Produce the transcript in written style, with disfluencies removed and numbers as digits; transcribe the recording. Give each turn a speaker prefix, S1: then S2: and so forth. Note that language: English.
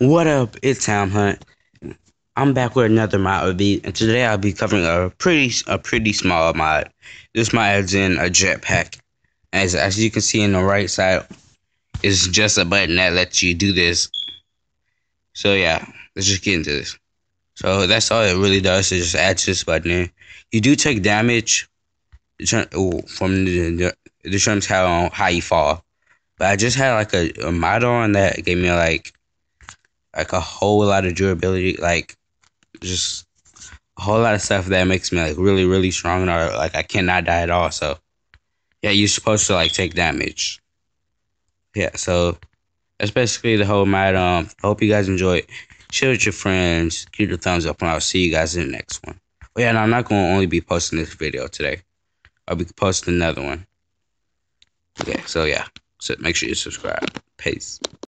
S1: What up? It's Time Hunt. I'm back with another mod review, and today I'll be covering a pretty small mod. This mod adds in a jetpack. As you can see in the right side, it's just a button that lets you do this. So yeah, let's just get into this. So that's all it really does, is just adds this button in. You do take damage from the determines how you fall. But I just had like a mod on that gave me like a whole lot of durability, like just a whole lot of stuff that makes me like really strong, or like I cannot die at all. So yeah, you're supposed to like take damage. Yeah, so that's basically the whole matter. I hope you guys enjoy it. Share with your friends, give it a thumbs up, and I'll see you guys in the next one. Oh yeah, and I'm not going to only be posting this video today. I'll be posting another one. Okay, so yeah, so make sure you subscribe. Peace.